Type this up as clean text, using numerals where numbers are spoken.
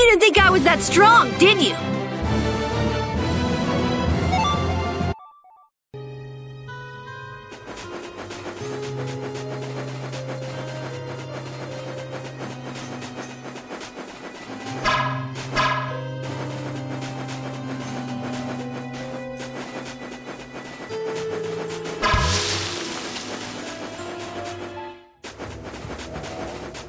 didn't think I was that strong, did you?